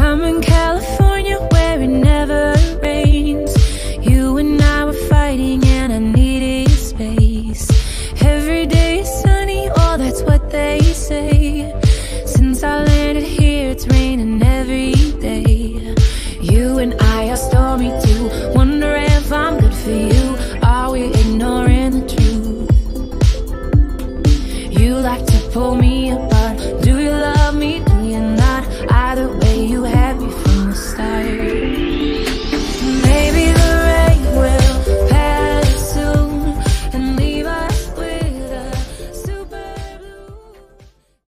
I'm in California where it never rains. You and I were fighting and I needed space. Every day is sunny, oh that's what they say. Since I landed here it's raining